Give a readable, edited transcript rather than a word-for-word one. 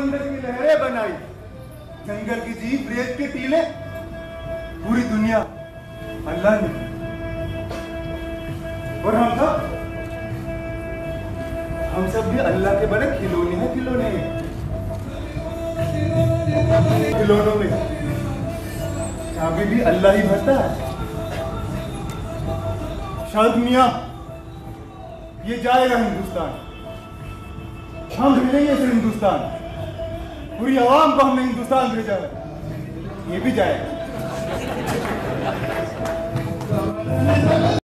समंदर की लहरें बनाई, जंगल की जीप, रेत के टीले, पूरी दुनिया अल्लाह ने। और हम सब भी अल्लाह के बड़े खिलौने हैं, खिलौने हैं। खिलौनों में चाबी भी अल्लाह ही भरता है। शायद मियां ये जाएगा हिंदुस्तान, हम भेजेंगे इस हिंदुस्तान, पूरी आवाम को हमने हिंदुस्तान भेजा है, ये भी जाएगा।